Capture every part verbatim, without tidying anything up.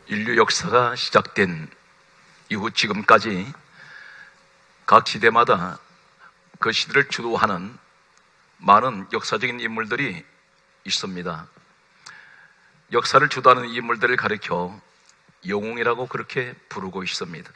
인류 역사가 시작된 이후 지금까지 각 시대마다 그 시대를 주도하는 많은 역사적인 인물들이 있습니다. 역사를 주도하는 인물들을 가리켜 영웅이라고 그렇게 부르고 있습니다.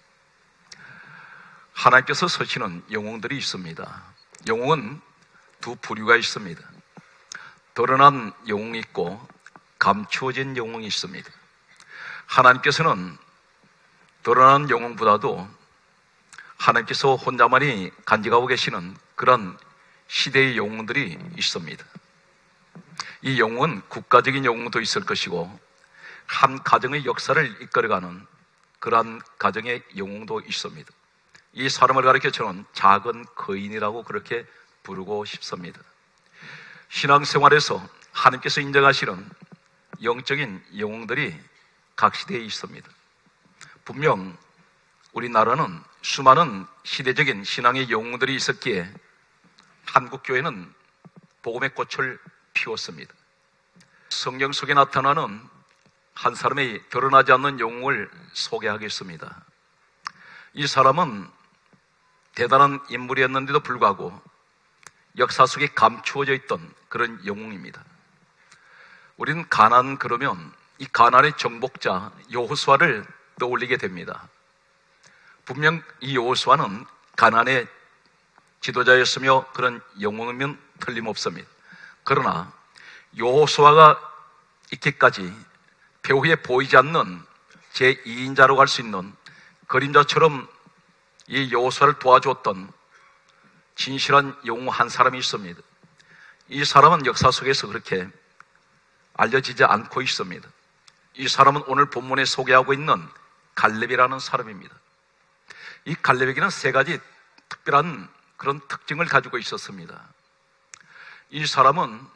하나님께서 서시는 영웅들이 있습니다. 영웅은 두 부류가 있습니다. 드러난 영웅이 있고 감추어진 영웅이 있습니다. 하나님께서는 드러난 영웅보다도 하나님께서 혼자만이 간직하고 계시는 그런 시대의 영웅들이 있습니다. 이 영웅은 국가적인 영웅도 있을 것이고 한 가정의 역사를 이끌어가는 그러한 가정의 영웅도 있습니다. 이 사람을 가리켜 저는 작은 거인이라고 그렇게 부르고 싶습니다. 신앙생활에서 하나님께서 인정하시는 영적인 영웅들이 각 시대에 있습니다. 분명 우리나라는 수많은 시대적인 신앙의 영웅들이 있었기에 한국교회는 복음의 꽃을 피웠습니다. 성경 속에 나타나는 한 사람의 드러나지 않는 영웅을 소개하겠습니다. 이 사람은 대단한 인물이었는데도 불구하고 역사 속에 감추어져 있던 그런 영웅입니다. 우리는 가나안 그러면 이 가나안의 정복자 여호수아를 떠올리게 됩니다. 분명 이 여호수아는 가나안의 지도자였으며 그런 영웅이면 틀림없습니다. 그러나 여호수아가 있기까지 배후에 보이지 않는 제이인자라고 할 수 있는 그림자처럼 이 여호수아를 도와주었던 진실한 영웅 한 사람이 있습니다. 이 사람은 역사 속에서 그렇게 알려지지 않고 있습니다. 이 사람은 오늘 본문에 소개하고 있는 갈렙이라는 사람입니다. 이 갈렙에게는 세 가지 특별한 그런 특징을 가지고 있었습니다. 이 사람은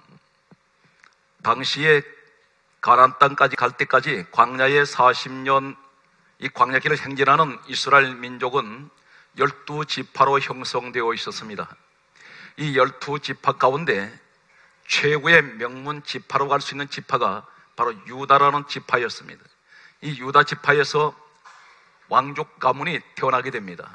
당시에 가나안 땅까지 갈 때까지 광야에 사십 년 이 광야길을 행진하는 이스라엘 민족은 열두 지파로 형성되어 있었습니다. 이 열두 지파 가운데 최고의 명문 지파로 갈 수 있는 지파가 바로 유다라는 지파였습니다. 이 유다 지파에서 왕족 가문이 태어나게 됩니다.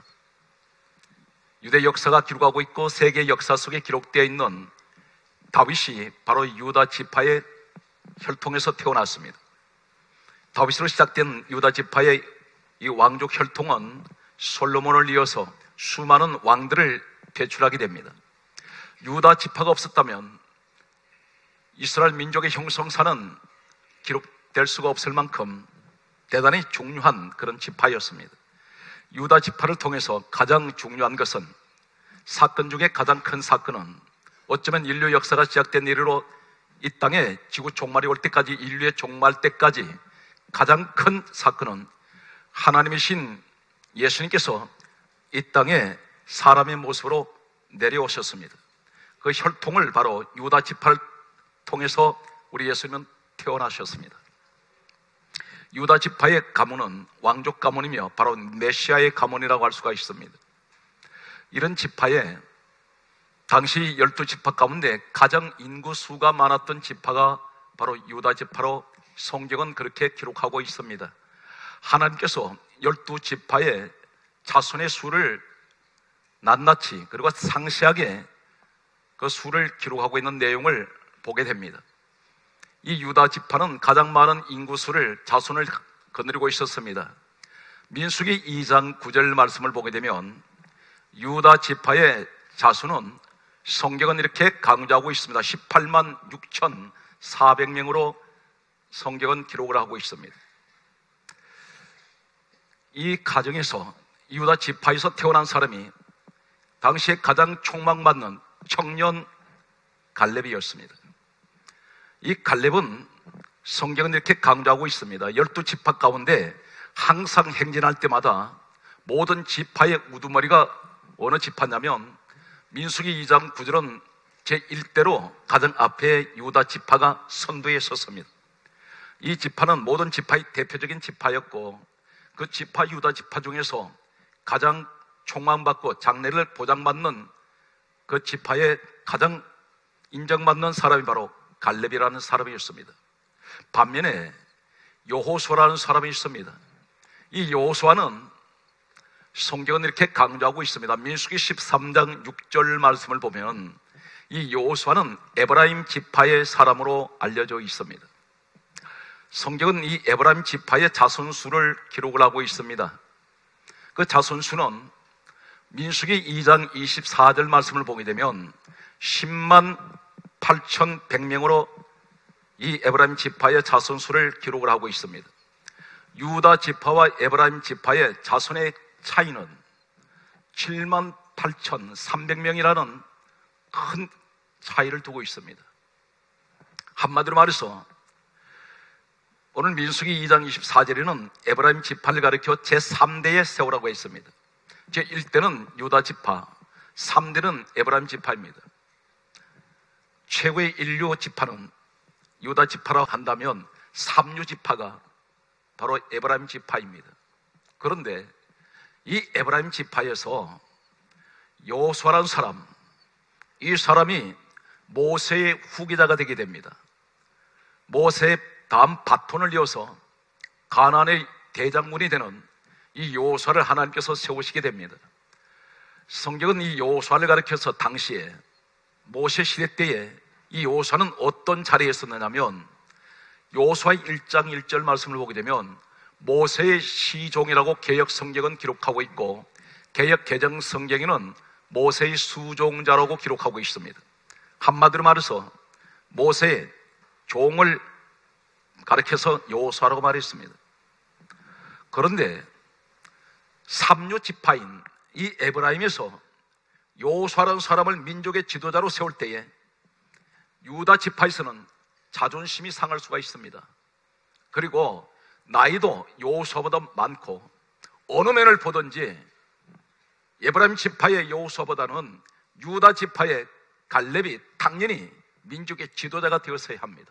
유대 역사가 기록하고 있고 세계 역사 속에 기록되어 있는 다윗이 바로 유다 지파의 혈통에서 태어났습니다. 다윗으로 시작된 유다 지파의 이 왕족 혈통은 솔로몬을 이어서 수많은 왕들을 배출하게 됩니다. 유다 지파가 없었다면 이스라엘 민족의 형성사는 기록될 수가 없을 만큼 대단히 중요한 그런 지파였습니다. 유다 지파를 통해서 가장 중요한 것은 사건 중에 가장 큰 사건은 어쩌면 인류 역사가 시작된 이래로 이 땅에 지구 종말이 올 때까지 인류의 종말 때까지 가장 큰 사건은 하나님이신 예수님께서 이 땅에 사람의 모습으로 내려오셨습니다. 그 혈통을 바로 유다 지파를 통해서 우리 예수님은 태어나셨습니다. 유다 지파의 가문은 왕족 가문이며 바로 메시아의 가문이라고 할 수가 있습니다. 이런 지파에 당시 열두 지파 가운데 가장 인구수가 많았던 지파가 바로 유다 지파로 성경은 그렇게 기록하고 있습니다. 하나님께서 열두 지파의 자손의 수를 낱낱이 그리고 상세하게 그 수를 기록하고 있는 내용을 보게 됩니다. 이 유다 지파는 가장 많은 인구수를 자손을 거느리고 있었습니다. 민수기 이 장 구 절 말씀을 보게 되면 유다 지파의 자손은 성경은 이렇게 강조하고 있습니다. 십팔만 육천사백 명으로 성경은 기록을 하고 있습니다. 이 가정에서 유다 지파에서 태어난 사람이 당시에 가장 촉망받는 청년 갈렙이었습니다. 이 갈렙은 성경은 이렇게 강조하고 있습니다. 열두 지파 가운데 항상 행진할 때마다 모든 지파의 우두머리가 어느 지파냐면 민수기 이 장 구 절은 제일 대로 가장 앞에 유다 지파가 선두에 섰습니다. 이 지파는 모든 지파의 대표적인 지파였고 그 지파 유다 지파 중에서 가장 촉망받고 장래를 보장받는 그 지파의 가장 인정받는 사람이 바로 갈렙이라는 사람이었습니다. 반면에 여호수아라는 사람이 있습니다. 이 여호수아는 성경은 이렇게 강조하고 있습니다. 민수기 십삼 장 육 절 말씀을 보면 이 여호수아는 에브라임 지파의 사람으로 알려져 있습니다. 성경은 이 에브라임 지파의 자손수를 기록을 하고 있습니다. 그 자손수는 민수기 이 장 이십사 절 말씀을 보게 되면 십만 팔천백 명으로 이 에브라임 지파의 자손수를 기록을 하고 있습니다. 유다 지파와 에브라임 지파의 자손의 차이는 칠만 팔천삼백 명이라는 큰 차이를 두고 있습니다. 한마디로 말해서 오늘 민수기 이 장 이십사 절에는 에브라임 지파를 가리켜 제삼 대의 세우라고 했습니다. 제일 대는 유다 지파, 삼 대는 에브라임 지파입니다. 최고의 인류 지파는 유다 지파라고 한다면 삼류 지파가 바로 에브라임 지파입니다. 그런데 이 에브라임 지파에서 여호수아라는 사람, 이 사람이 모세의 후계자가 되게 됩니다. 모세의 다음 바톤을 이어서 가나안의 대장군이 되는 이 여호수아를 하나님께서 세우시게 됩니다. 성경은 이 여호수아를 가리켜서 당시에 모세 시대 때에 이 여호수아는 어떤 자리에 있었느냐면 여호수아 일 장 일 절 말씀을 보게 되면 모세의 시종이라고 개역 성경은 기록하고 있고 개역 개정 성경에는 모세의 수종자라고 기록하고 있습니다. 한마디로 말해서 모세의 종을 가리켜서 여호수아라고 말했습니다. 그런데 삼류 지파인 이 에브라임에서 여호수아라는 사람을 민족의 지도자로 세울 때에 유다 지파에서는 자존심이 상할 수가 있습니다. 그리고 나이도 여호수아보다 많고 어느 면을 보든지 에브라임 지파의 여호수아보다는 유다 지파의 갈렙이 당연히 민족의 지도자가 되었어야 합니다.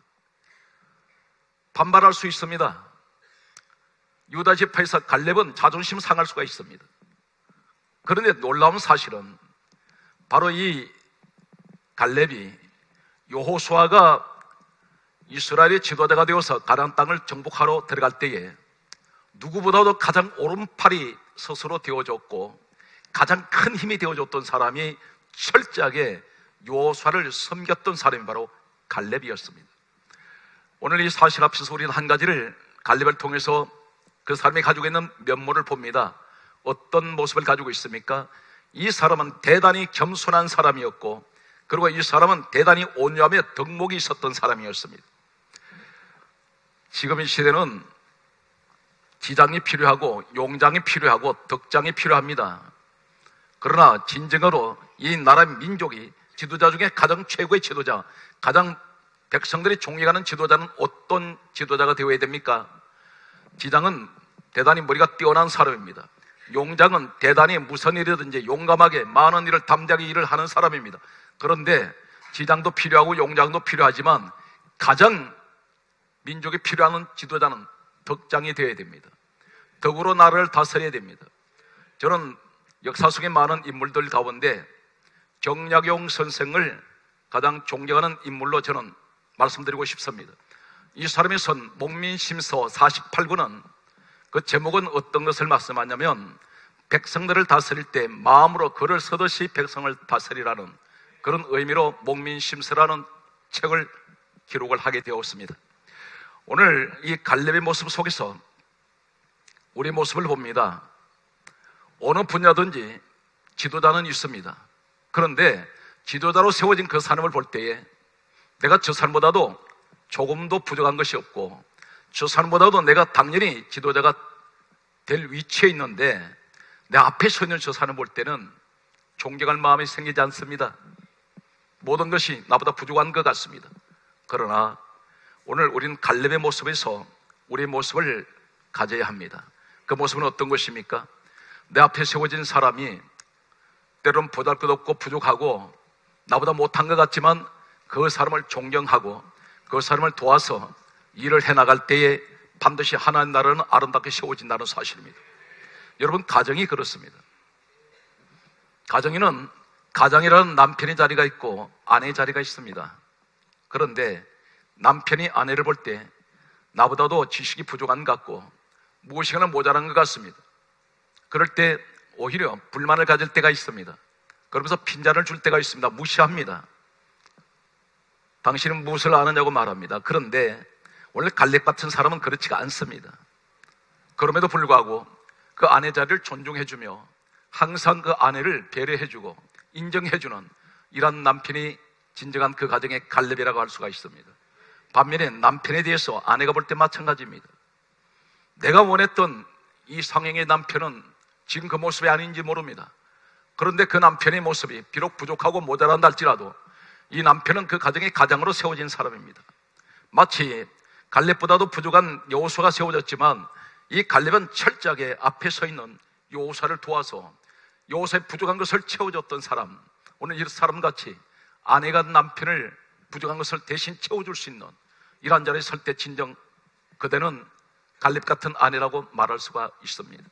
반발할 수 있습니다. 유다 지파에서 갈렙은 자존심 상할 수가 있습니다. 그런데 놀라운 사실은 바로 이 갈렙이 여호수아가 이스라엘의 지도자가 되어서 가나안 땅을 정복하러 들어갈 때에 누구보다도 가장 오른팔이 스스로 되어줬고 가장 큰 힘이 되어줬던 사람이 철저하게 여호수아를 섬겼던 사람이 바로 갈렙이었습니다. 오늘 이 사실 앞에서 우리는 한 가지를 갈렙을 통해서 그 사람이 가지고 있는 면모를 봅니다. 어떤 모습을 가지고 있습니까? 이 사람은 대단히 겸손한 사람이었고 그리고 이 사람은 대단히 온유하며 덕목이 있었던 사람이었습니다. 지금 이 시대는 지장이 필요하고 용장이 필요하고 덕장이 필요합니다. 그러나 진정으로 이 나라 민족이 지도자 중에 가장 최고의 지도자, 가장 백성들이 존경하는 지도자는 어떤 지도자가 되어야 됩니까? 지장은 대단히 머리가 뛰어난 사람입니다. 용장은 대단히 무슨 일이든지 용감하게 많은 일을 담대하게 일을 하는 사람입니다. 그런데 지장도 필요하고 용장도 필요하지만 가장 민족이 필요한 지도자는 덕장이 되어야 됩니다. 덕으로 나라를 다스려야 됩니다. 저는 역사 속의 많은 인물들 가운데 정약용 선생을 가장 존경하는 인물로 저는 말씀드리고 싶습니다. 이 사람이 쓴 목민심서 사십팔 권은 그 제목은 어떤 것을 말씀하냐면 백성들을 다스릴 때 마음으로 글을 쓰듯이 백성을 다스리라는 그런 의미로 목민심서라는 책을 기록을 하게 되었습니다. 오늘 이 갈렙의 모습 속에서 우리 모습을 봅니다. 어느 분야든지 지도자는 있습니다. 그런데 지도자로 세워진 그 사람을 볼 때에 내가 저 사람보다도 조금도 부족한 것이 없고 저 사람보다도 내가 당연히 지도자가 될 위치에 있는데 내 앞에 서 있는 저 사람을 볼 때는 존경할 마음이 생기지 않습니다. 모든 것이 나보다 부족한 것 같습니다. 그러나 오늘 우리는 갈렙의 모습에서 우리의 모습을 가져야 합니다. 그 모습은 어떤 것입니까? 내 앞에 세워진 사람이 때로는 보잘것없고 부족하고 나보다 못한 것 같지만 그 사람을 존경하고 그 사람을 도와서 일을 해나갈 때에 반드시 하나님 나라는 아름답게 세워진다는 사실입니다. 여러분, 가정이 그렇습니다. 가정에는 가장이라는 남편의 자리가 있고 아내의 자리가 있습니다. 그런데 남편이 아내를 볼 때 나보다도 지식이 부족한 것 같고 무엇이나 모자란 것 같습니다. 그럴 때 오히려 불만을 가질 때가 있습니다. 그러면서 핀잔을 줄 때가 있습니다. 무시합니다. 당신은 무엇을 아느냐고 말합니다. 그런데 원래 갈렙 같은 사람은 그렇지가 않습니다. 그럼에도 불구하고 그 아내 자리를 존중해주며 항상 그 아내를 배려해주고 인정해주는 이런 남편이 진정한 그 가정의 갈렙이라고 할 수가 있습니다. 반면에 남편에 대해서 아내가 볼 때 마찬가지입니다. 내가 원했던 이 상행의 남편은 지금 그 모습이 아닌지 모릅니다. 그런데 그 남편의 모습이 비록 부족하고 모자란다 할지라도 이 남편은 그 가정의 가장으로 세워진 사람입니다. 마치 갈렙보다도 부족한 여호수아가 세워졌지만 이 갈렙은 철저하게 앞에 서 있는 여호수아를 도와서 여호수아의 부족한 것을 채워줬던 사람, 오늘 이 사람같이 아내가 남편을 부족한 것을 대신 채워줄 수 있는 이러한 자리에 설 때 진정 그대는 갈렙 같은 아내라고 말할 수가 있습니다.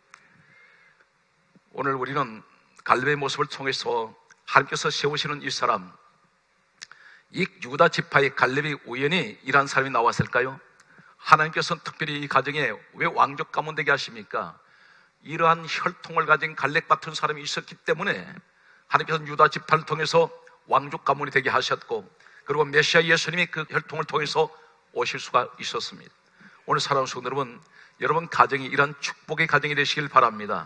오늘 우리는 갈렙의 모습을 통해서 하나님께서 세우시는 이 사람, 이 유다 지파의 갈렙이 우연히 이러한 사람이 나왔을까요? 하나님께서는 특별히 이 가정에 왜 왕족 가문 되게 하십니까? 이러한 혈통을 가진 갈렙 같은 사람이 있었기 때문에 하나님께서는 유다 지파를 통해서 왕족 가문이 되게 하셨고, 그리고 메시아 예수님이 그 혈통을 통해서 오실 수가 있었습니다. 오늘 사랑하는 성도 여러분, 여러분 가정이 이런 축복의 가정이 되시길 바랍니다.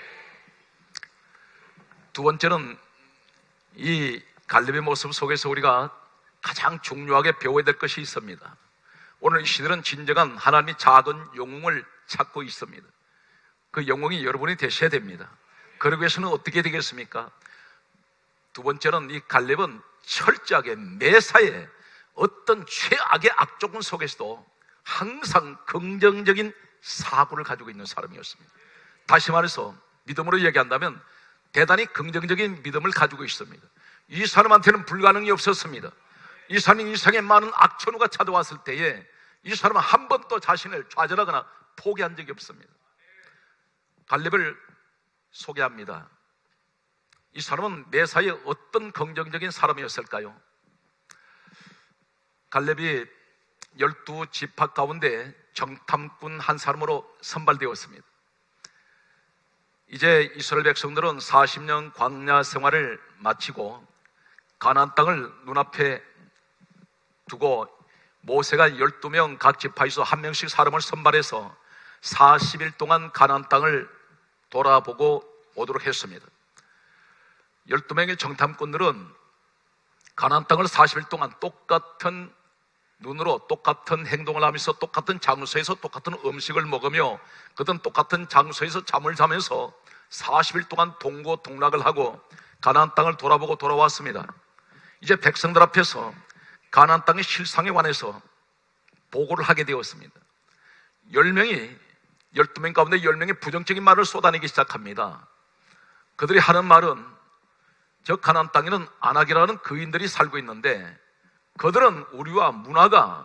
두 번째는 이 갈렙의 모습 속에서 우리가 가장 중요하게 배워야 될 것이 있습니다. 오늘 이 시대는 진정한 하나님의 작은 영웅을 찾고 있습니다. 그 영웅이 여러분이 되셔야 됩니다. 그러기 위해서는 어떻게 되겠습니까? 두 번째는 이 갈렙은 철저하게 매사에 어떤 최악의 악조건 속에서도 항상 긍정적인 사고를 가지고 있는 사람이었습니다. 다시 말해서 믿음으로 얘기한다면 대단히 긍정적인 믿음을 가지고 있습니다. 이 사람한테는 불가능이 없었습니다. 이 사람이 이상의 많은 악천후가 찾아왔을 때에 이 사람은 한 번도 자신을 좌절하거나 포기한 적이 없습니다. 갈렙을 소개합니다. 이 사람은 매사에 어떤 긍정적인 사람이었을까요? 갈렙이 열두 지파 가운데 정탐꾼 한 사람으로 선발되었습니다. 이제 이스라엘 백성들은 사십 년 광야 생활을 마치고 가나안 땅을 눈앞에 두고 모세가 열두 명 각 지파에서 한 명씩 사람을 선발해서 사십 일 동안 가나안 땅을 돌아보고 오도록 했습니다. 열두 명의 정탐꾼들은 가나안 땅을 사십 일 동안 똑같은 눈으로 똑같은 행동을 하면서 똑같은 장소에서 똑같은 음식을 먹으며 그들은 똑같은 장소에서 잠을 자면서 사십 일 동안 동고동락을 하고 가나안 땅을 돌아보고 돌아왔습니다. 이제 백성들 앞에서 가나안 땅의 실상에 관해서 보고를 하게 되었습니다. 열 명이 열두 명 가운데 열 명이 부정적인 말을 쏟아내기 시작합니다. 그들이 하는 말은 저 가나안 땅에는 아낙이라는 거인들이 살고 있는데 그들은 우리와 문화가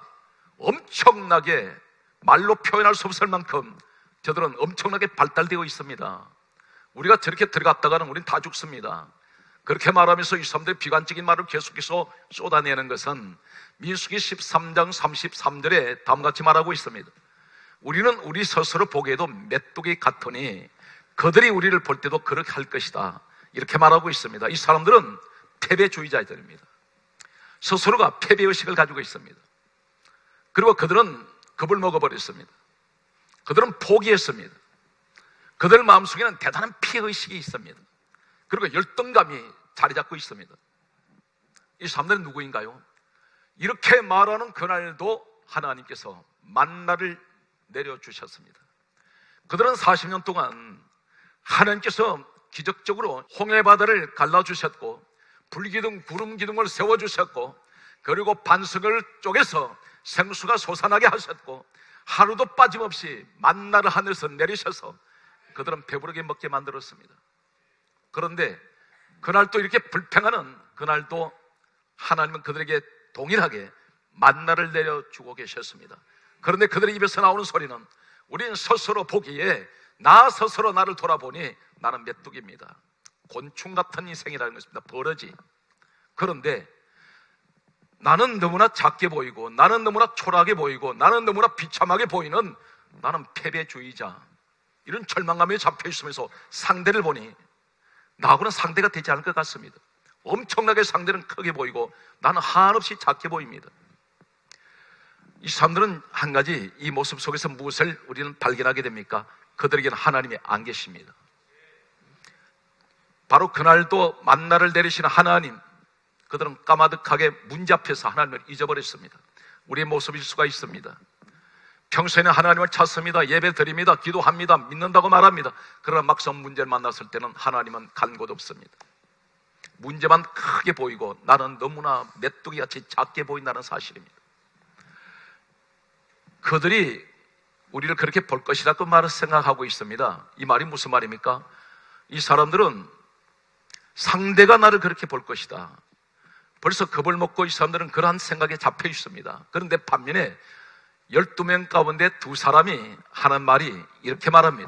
엄청나게 말로 표현할 수 없을 만큼 저들은 엄청나게 발달되어 있습니다. 우리가 저렇게 들어갔다가는 우린 다 죽습니다. 그렇게 말하면서 이 사람들의 비관적인 말을 계속해서 쏟아내는 것은 민수기 십삼 장 삼십삼 절에 다음같이 말하고 있습니다. 우리는 우리 스스로 보기에도 메뚜기 같으니 그들이 우리를 볼 때도 그렇게 할 것이다, 이렇게 말하고 있습니다. 이 사람들은 패배주의자들입니다. 스스로가 패배의식을 가지고 있습니다. 그리고 그들은 겁을 먹어버렸습니다. 그들은 포기했습니다. 그들 마음속에는 대단한 피해의식이 있습니다. 그리고 열등감이 자리 잡고 있습니다. 이 사람들은 누구인가요? 이렇게 말하는 그날도 하나님께서 만나를 내려주셨습니다. 그들은 사십 년 동안 하나님께서 기적적으로 홍해바다를 갈라주셨고 불기둥, 구름기둥을 세워주셨고 그리고 반석을 쪼개서 생수가 솟아나게 하셨고 하루도 빠짐없이 만나를 하늘에서 내리셔서 그들은 배부르게 먹게 만들었습니다. 그런데 그날 또 이렇게 불평하는 그날도 하나님은 그들에게 동일하게 만나를 내려주고 계셨습니다. 그런데 그들의 입에서 나오는 소리는 우린 스스로 보기에 나 스스로 나를 돌아보니 나는 메뚜기입니다. 곤충 같은 인생이라는 것입니다. 버러지. 그런데 나는 너무나 작게 보이고, 나는 너무나 초라하게 보이고, 나는 너무나 비참하게 보이는 나는 패배주의자, 이런 절망감에 잡혀 있으면서 상대를 보니 나하고는 상대가 되지 않을 것 같습니다. 엄청나게 상대는 크게 보이고 나는 한없이 작게 보입니다. 이 사람들은 한 가지, 이 모습 속에서 무엇을 우리는 발견하게 됩니까? 그들에게는 하나님이 안 계십니다. 바로 그날도 만나를 내리시는 하나님, 그들은 까마득하게 문제 앞에서 하나님을 잊어버렸습니다. 우리의 모습일 수가 있습니다. 평소에는 하나님을 찾습니다. 예배 드립니다. 기도합니다. 믿는다고 말합니다. 그러나 막상 문제를 만났을 때는 하나님은 간 곳 없습니다. 문제만 크게 보이고 나는 너무나 메뚜기같이 작게 보인다는 사실입니다. 그들이 우리를 그렇게 볼 것이다, 그 말을 생각하고 있습니다. 이 말이 무슨 말입니까? 이 사람들은 상대가 나를 그렇게 볼 것이다, 벌써 겁을 먹고 이 사람들은 그러한 생각에 잡혀 있습니다. 그런데 반면에 열두 명 가운데 두 사람이 하는 말이 이렇게 말합니다.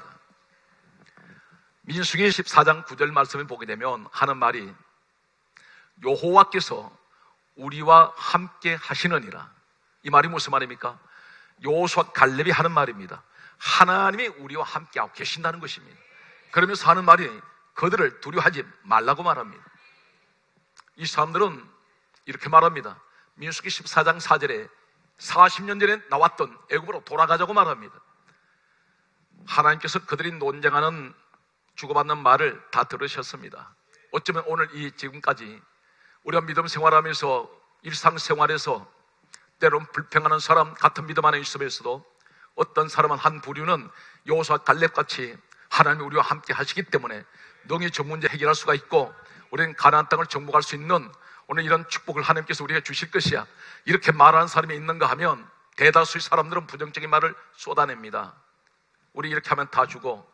민수기 십사 장 구 절 말씀을 보게 되면 하는 말이 여호와께서 우리와 함께 하시느니라. 이 말이 무슨 말입니까? 여호수아 갈렙이 하는 말입니다. 하나님이 우리와 함께하고 계신다는 것입니다. 그러면서 하는 말이 그들을 두려워하지 말라고 말합니다. 이 사람들은 이렇게 말합니다. 민수기 십사 장 사 절에 사십 년 전에 나왔던 애굽으로 돌아가자고 말합니다. 하나님께서 그들이 논쟁하는, 주고받는 말을 다 들으셨습니다. 어쩌면 오늘 이 지금까지 우리가 믿음 생활하면서 일상생활에서 때론 불평하는 사람, 같은 믿음 안에 있으면서도 어떤 사람은, 한 부류는 여호수아 갈렙같이 하나님이 우리와 함께 하시기 때문에 능히 저 문제 해결할 수가 있고 우리는 가나안 땅을 정복할 수 있는 오늘 이런 축복을 하나님께서 우리에게 주실 것이야, 이렇게 말하는 사람이 있는가 하면 대다수의 사람들은 부정적인 말을 쏟아냅니다. 우리 이렇게 하면 다 주고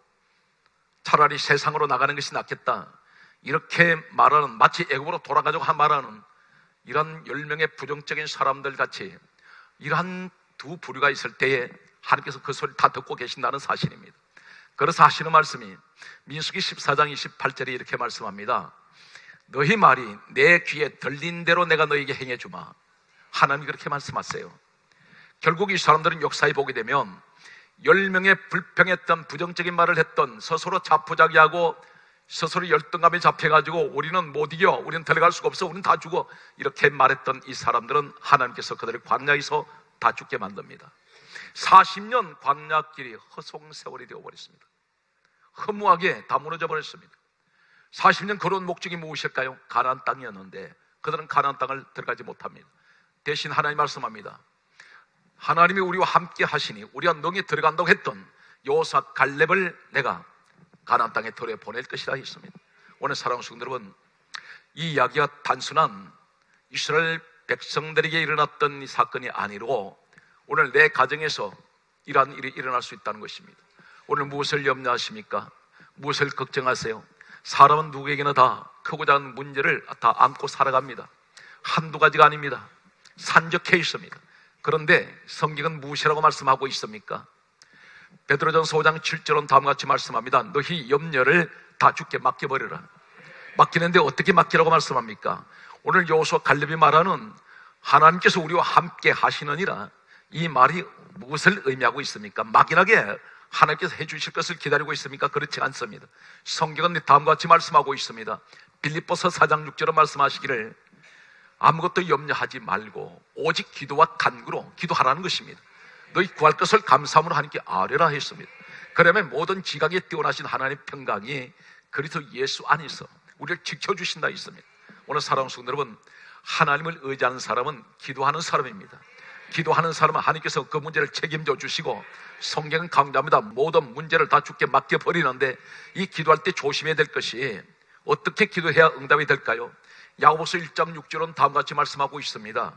차라리 세상으로 나가는 것이 낫겠다, 이렇게 말하는, 마치 애굽으로 돌아가자고 한 말하는 이런 열 명의 부정적인 사람들 같이 이러한 두 부류가 있을 때에 하나님께서 그 소리를 다 듣고 계신다는 사실입니다. 그래서 하시는 말씀이 민수기 십사 장 이십팔 절에 이렇게 말씀합니다. 너희 말이 내 귀에 들린 대로 내가 너에게 행해주마. 하나님이 그렇게 말씀하세요. 결국 이 사람들은 역사에 보게 되면 열 명의 불평했던, 부정적인 말을 했던, 스스로 자포자기하고 스스로 열등감에 잡혀가지고 우리는 못 이겨, 우리는 들어갈 수가 없어, 우리는 다 죽어, 이렇게 말했던 이 사람들은 하나님께서 그들을 광야에서 다 죽게 만듭니다. 사십 년 광야길이 허송세월이 되어버렸습니다. 허무하게 다 무너져 버렸습니다. 사십 년 걸어온 목적이 무엇일까요? 가나안 땅이었는데 그들은 가나안 땅을 들어가지 못합니다. 대신 하나님 말씀합니다. 하나님이 우리와 함께 하시니 우리가 능히 들어간다고 했던 여호수아 갈렙을 내가 가나안 땅에 들여 보낼 것이라 했습니다. 오늘 사랑하는 성도 여러분, 이 이야기가 단순한 이스라엘 백성들에게 일어났던 이 사건이 아니고 오늘 내 가정에서 이러한 일이 일어날 수 있다는 것입니다. 오늘 무엇을 염려하십니까? 무엇을 걱정하세요? 사람은 누구에게나 다 크고 작은 문제를 다 안고 살아갑니다. 한두 가지가 아닙니다. 산적해 있습니다. 그런데 성경은 무엇이라고 말씀하고 있습니까? 베드로전서 오 장 칠 절은 다음과 같이 말씀합니다. 너희 염려를 다 주께 맡겨버려라. 맡기는데 어떻게 맡기라고 말씀합니까? 오늘 여호수아 갈렙이 말하는 하나님께서 우리와 함께 하시느니라, 이 말이 무엇을 의미하고 있습니까? 막연하게 하나님께서 해주실 것을 기다리고 있습니까? 그렇지 않습니다. 성경은 다음과 같이 말씀하고 있습니다. 빌립보서 사 장 육 절은 말씀하시기를 아무것도 염려하지 말고 오직 기도와 간구로 기도하라는 것입니다. 너희 구할 것을 감사함으로 하나님께 아뢰라 했습니다. 그러면 모든 지각에 뛰어나신 하나님의 평강이 그리스도 예수 안에서 우리를 지켜주신다 했습니다. 오늘 사랑하는 성도 여러분, 하나님을 의지하는 사람은 기도하는 사람입니다. 기도하는 사람은 하나님께서 그 문제를 책임져 주시고, 성경은 강조합니다. 모든 문제를 다 주께 맡겨버리는데 이 기도할 때 조심해야 될 것이 어떻게 기도해야 응답이 될까요? 야고보서 일 장 육 절은 다음과 같이 말씀하고 있습니다.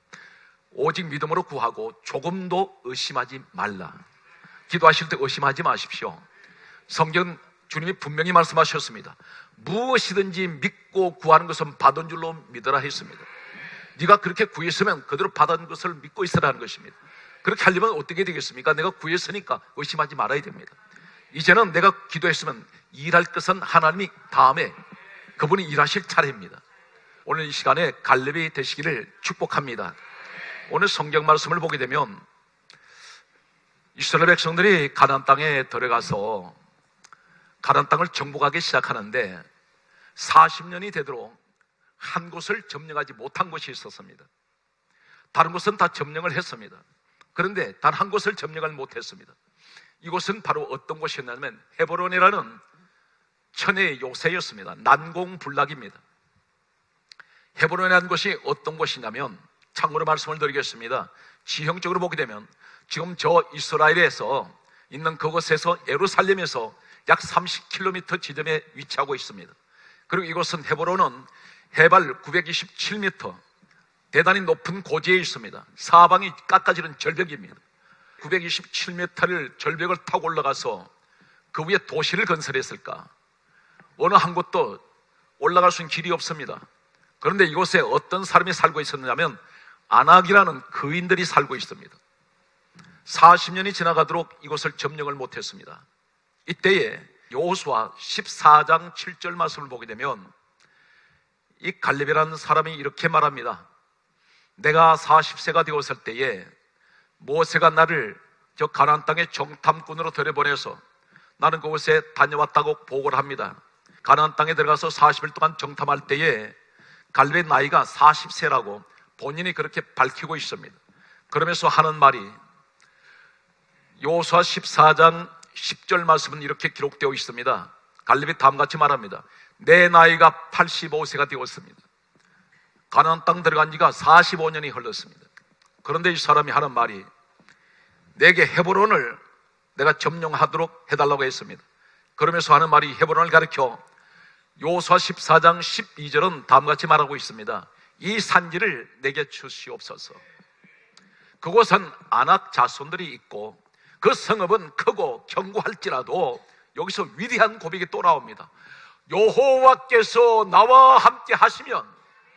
오직 믿음으로 구하고 조금도 의심하지 말라. 기도하실 때 의심하지 마십시오. 성경 주님이 분명히 말씀하셨습니다. 무엇이든지 믿고 구하는 것은 받은 줄로 믿으라 했습니다. 네가 그렇게 구했으면 그대로 받은 것을 믿고 있으라는 것입니다. 그렇게 하려면 어떻게 되겠습니까? 내가 구했으니까 의심하지 말아야 됩니다. 이제는 내가 기도했으면 일할 것은 하나님이 다음에 그분이 일하실 차례입니다. 오늘 이 시간에 갈렙이 되시기를 축복합니다. 오늘 성경 말씀을 보게 되면 이스라엘 백성들이 가나안 땅에 들어가서 가나안 땅을 정복하기 시작하는데 사십 년이 되도록 한 곳을 점령하지 못한 곳이 있었습니다. 다른 곳은 다 점령을 했습니다. 그런데 단 한 곳을 점령을 못했습니다. 이곳은 바로 어떤 곳이었냐면 헤브론이라는 천의 요새였습니다. 난공불락입니다. 헤브론이라는 곳이 어떤 곳이냐면, 참고로 말씀을 드리겠습니다. 지형적으로 보게 되면 지금 저 이스라엘에서 있는 그곳에서 예루살렘에서 약 삼십 킬로미터 지점에 위치하고 있습니다. 그리고 이곳은 헤브론은 해발 구백이십칠 미터, 대단히 높은 고지에 있습니다. 사방이 깎아지는 절벽입니다. 구백이십칠 미터를 절벽을 타고 올라가서 그 위에 도시를 건설했을까? 어느 한 곳도 올라갈 수 있는 길이 없습니다. 그런데 이곳에 어떤 사람이 살고 있었냐면 아낙이라는 거인들이 살고 있습니다. 사십 년이 지나가도록 이곳을 점령을 못했습니다. 이때에 여호수아 십사 장 칠 절 말씀을 보게 되면 이 갈렙이라는 사람이 이렇게 말합니다. 내가 사십 세가 되었을 때에 모세가 나를 저 가나안 땅의 정탐꾼으로 들여보내서 나는 그곳에 다녀왔다고 보고를 합니다. 가나안 땅에 들어가서 사십 일 동안 정탐할 때에 갈렙의 나이가 사십 세라고 본인이 그렇게 밝히고 있습니다. 그러면서 하는 말이 여호수아 십사 장 십 절 말씀은 이렇게 기록되어 있습니다. 갈렙이 다음같이 말합니다. 내 나이가 팔십오 세가 되었습니다. 가나안 땅 들어간 지가 사십오 년이 흘렀습니다. 그런데 이 사람이 하는 말이 내게 헤브론을 내가 점령하도록 해달라고 했습니다. 그러면서 하는 말이 헤브론을 가리켜 여호수아 십사 장 십이 절은 다음같이 말하고 있습니다. 이 산지를 내게 주시옵소서. 그곳은 아낙 자손들이 있고 그 성읍은 크고 견고할지라도 여기서 위대한 고백이 또 나옵니다. 여호와께서 나와 함께 하시면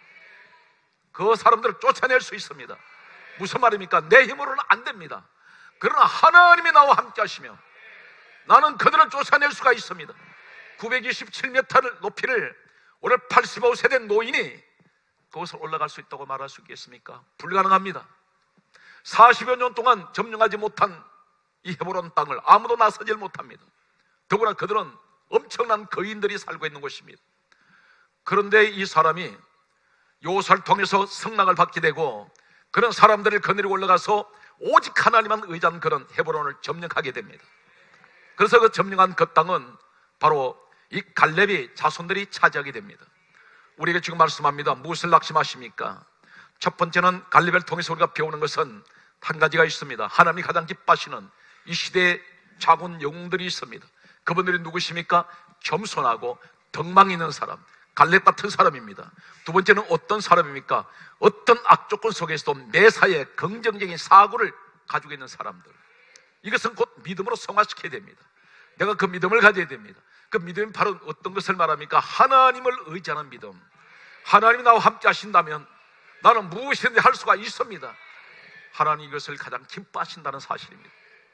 그 사람들을 쫓아낼 수 있습니다. 무슨 말입니까? 내 힘으로는 안 됩니다. 그러나 하나님이 나와 함께 하시면 나는 그들을 쫓아낼 수가 있습니다. 구백이십칠 미터를 높이를 오늘 팔십오 세 된 노인이 그곳을 올라갈 수 있다고 말할 수 있겠습니까? 불가능합니다. 사십여 년 동안 점령하지 못한 이 헤브론 땅을 아무도 나서질 못합니다. 더구나 그들은 엄청난 거인들이 살고 있는 곳입니다. 그런데 이 사람이 여호수아를 통해서 성락을 받게 되고 그런 사람들을 거느리고 올라가서 오직 하나님만 의지한 그런 헤브론을 점령하게 됩니다. 그래서 그 점령한 그 땅은 바로 이 갈렙이 자손들이 차지하게 됩니다. 우리에게 지금 말씀합니다. 무엇을 낙심하십니까? 첫 번째는 갈렙을 통해서 우리가 배우는 것은 한 가지가 있습니다. 하나님이 가장 기뻐하시는 이 시대의 자군 영웅들이 있습니다. 그분들이 누구십니까? 겸손하고 덕망 있는 사람, 갈렙 같은 사람입니다. 두 번째는 어떤 사람입니까? 어떤 악조건 속에서도 매사에 긍정적인 사고를 가지고 있는 사람들. 이것은 곧 믿음으로 성화시켜야 됩니다. 내가 그 믿음을 가져야 됩니다. 그 믿음이 바로 어떤 것을 말합니까? 하나님을 의지하는 믿음. 하나님이 나와 함께 하신다면 나는 무엇이든지 할 수가 있습니다. 하나님이 이것을 가장 기뻐하신다는 사실입니다.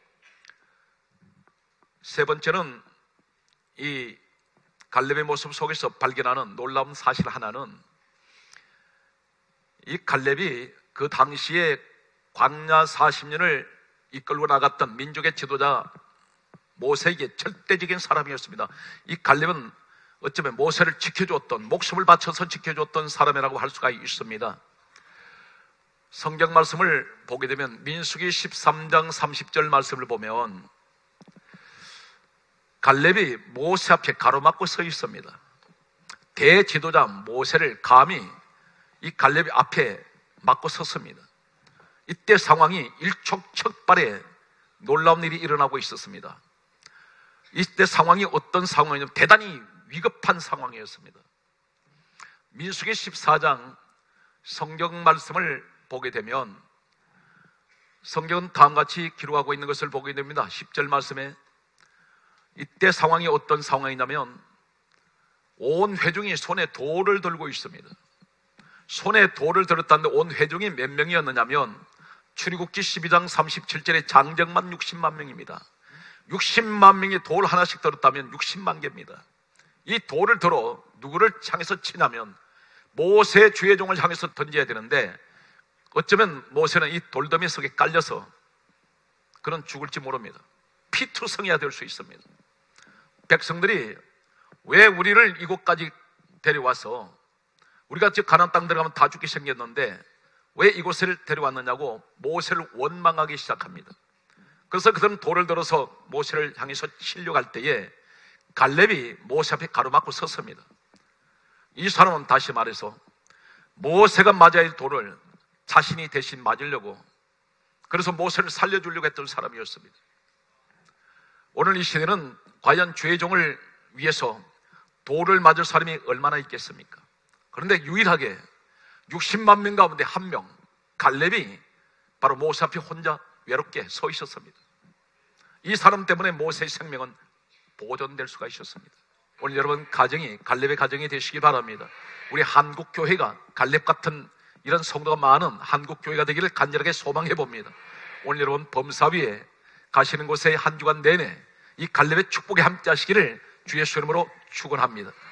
세 번째는 이 갈렙의 모습 속에서 발견하는 놀라운 사실 하나는 이 갈렙이 그 당시에 광야 사십 년을 이끌고 나갔던 민족의 지도자 모세에게 절대적인 사람이었습니다. 이 갈렙은 어쩌면 모세를 지켜줬던, 목숨을 바쳐서 지켜줬던 사람이라고 할 수가 있습니다. 성경 말씀을 보게 되면 민수기 십삼 장 삼십 절 말씀을 보면 갈렙이 모세 앞에 가로막고 서 있습니다. 대지도자 모세를 감히 이 갈렙이 앞에 막고 섰습니다. 이때 상황이 일촉즉발의 놀라운 일이 일어나고 있었습니다. 이때 상황이 어떤 상황이냐면 대단히 위급한 상황이었습니다. 민수기 십사 장 성경 말씀을 보게 되면 성경은 다음같이 기록하고 있는 것을 보게 됩니다. 십 절 말씀에 이때 상황이 어떤 상황이냐면 온 회중이 손에 돌을 들고 있습니다. 손에 돌을 들었다는데 온 회중이 몇 명이었느냐면 출애굽기 십이 장 삼십칠 절에 장정만 육십만 명입니다. 육십만 명이 돌 하나씩 들었다면 육십만 개입니다. 이 돌을 들어 누구를 향해서 치냐면 모세 주의 종을 향해서 던져야 되는데 어쩌면 모세는 이 돌더미 속에 깔려서 그는 죽을지 모릅니다. 피투성이가 될 수 있습니다. 백성들이 왜 우리를 이곳까지 데려와서 우리가 즉 가나안 땅 들어가면 다 죽게 생겼는데 왜 이곳을 데려왔느냐고 모세를 원망하기 시작합니다. 그래서 그들은 돌을 들어서 모세를 향해서 치려고 할 때에 갈렙이 모세 앞에 가로막고 섰습니다. 이 사람은 다시 말해서 모세가 맞아야 할 돌을 자신이 대신 맞으려고, 그래서 모세를 살려주려고 했던 사람이었습니다. 오늘 이 시대는 과연 주의 종을 위해서 돌을 맞을 사람이 얼마나 있겠습니까? 그런데 유일하게 육십만 명 가운데 한 명, 갈렙이 바로 모세 앞에 혼자 외롭게 서 있었습니다. 이 사람 때문에 모세의 생명은 보존될 수가 있었습니다. 오늘 여러분 가정이 갈렙의 가정이 되시기 바랍니다. 우리 한국교회가 갈렙 같은 이런 성도가 많은 한국교회가 되기를 간절하게 소망해 봅니다. 오늘 여러분 범사위에 가시는 곳에 한 주간 내내 이 갈렙의 축복에 함께 하시기를 주 예수 이름으로 축원합니다.